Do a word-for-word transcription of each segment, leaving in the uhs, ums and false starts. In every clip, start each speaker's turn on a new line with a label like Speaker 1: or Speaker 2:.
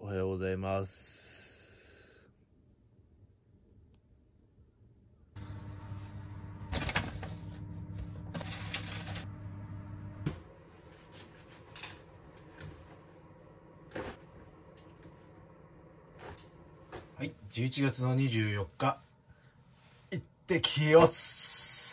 Speaker 1: おはようございます。
Speaker 2: はい、じゅういちがつのにじゅうよっか、行ってきよつ。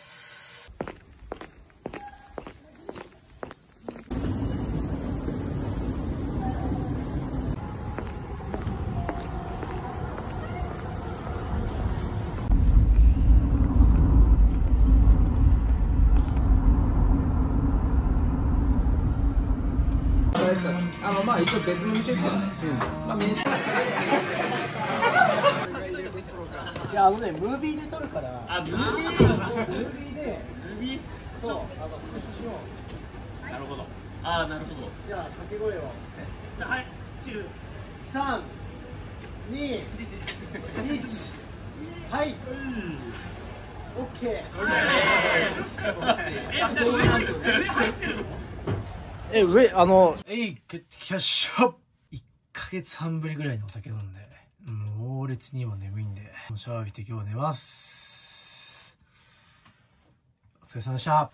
Speaker 3: あのまあ一応別の店ですけどね。うん。まあ名刺。
Speaker 4: いやあのねムービーで撮るから。あムービー。ムービーで。ムービー。そうあのスクショしよう。
Speaker 5: なるほど。ああなるほど。
Speaker 4: じゃあ掛け声を。
Speaker 5: じゃあはいチル。
Speaker 4: 三。二。一。はい。オッケー。
Speaker 2: え、上、あの、えい、帰ってきましょう。いっかげつはんぶりぐらいにお酒飲んで、猛烈に今眠いんで、シャワー浴びて今日寝ます。お疲れ様でした。いや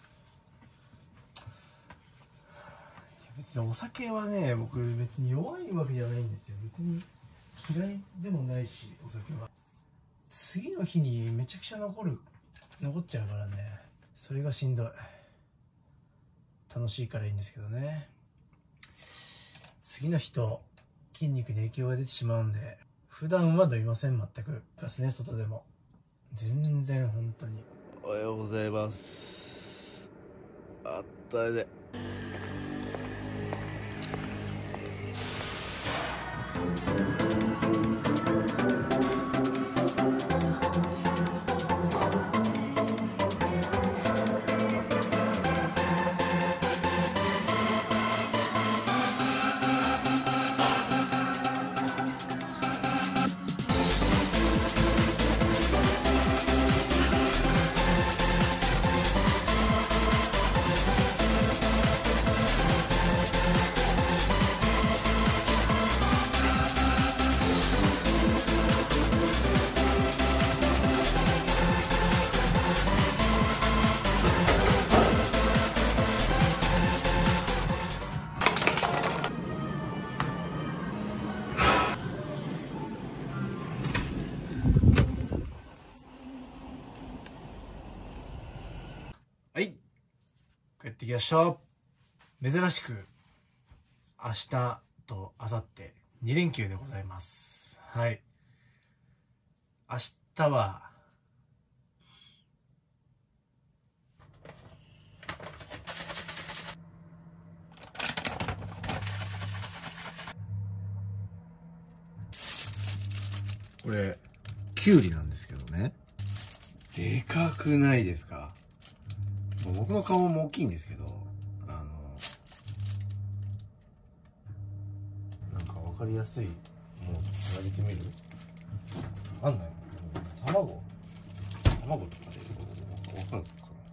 Speaker 2: 別にお酒はね、僕別に弱いわけじゃないんですよ。別に嫌いでもないし、お酒は。次の日にめちゃくちゃ残る、残っちゃうからね。それがしんどい。楽しいからいいんですけどね。次の日と筋肉に影響が出てしまうんで、普段は飲みません。全くガスね、外でも全然本当に。
Speaker 1: おはようございます。あったで
Speaker 2: はい、帰ってきました。珍しく明日と明後日に連休でございます。はい、明日はこれきゅうりなんですけどね、でかくないですか？僕の顔も大きいんですけど、あのなんか分かりやすいものと比べてみる？わかんない。卵卵とかで分かるか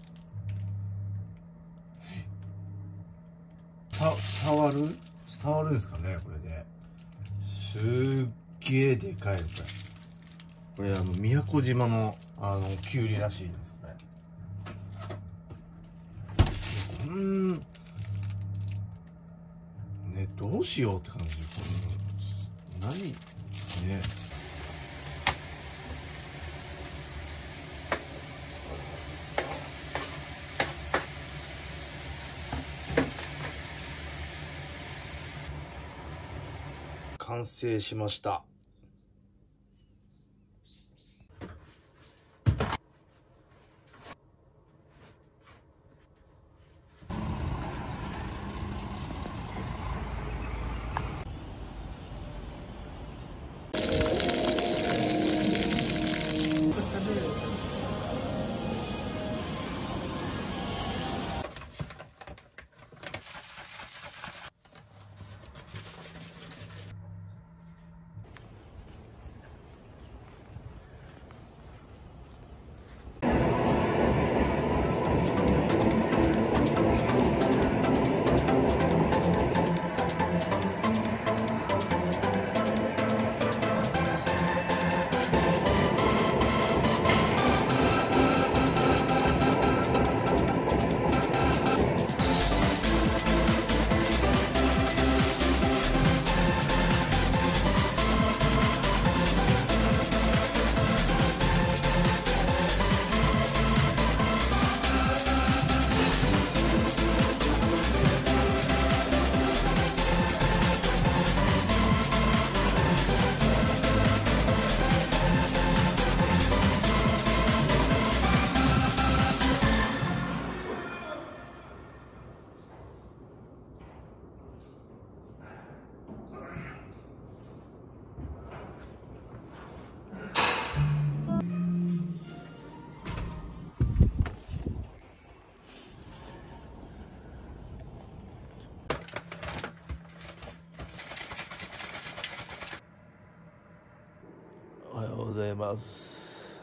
Speaker 2: な。さ伝わる伝わるんですかね、これで。すっげえでかいのこれ。これあの宮古島のあのきゅうりらしいんです。こんね、どうしようって感じ。これ何ね。完成しました。
Speaker 1: ざいます。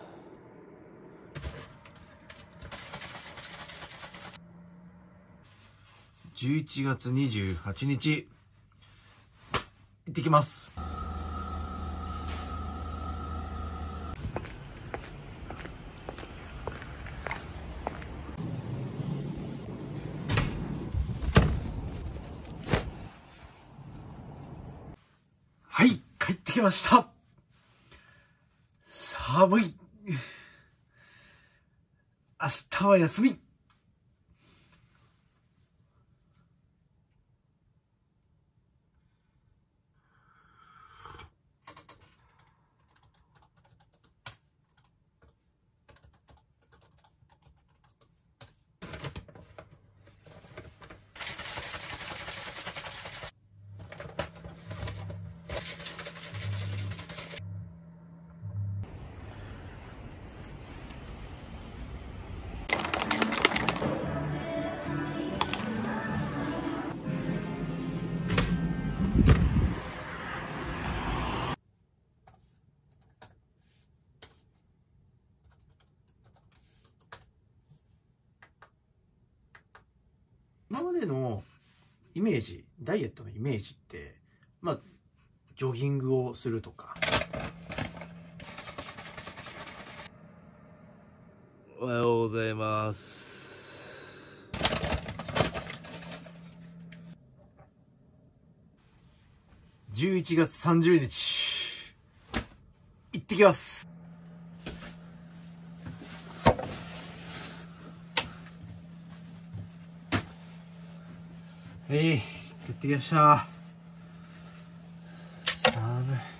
Speaker 2: じゅういちがつにじゅうはちにち行ってきます。はい、帰ってきました。寒い。明日は休み。今までのイメージ、ダイエットのイメージって、まあ、ジョギングをするとか。
Speaker 1: おはようございます。
Speaker 2: じゅういちがつさんじゅうにち、行ってきます。えい、行ってきました。寒い。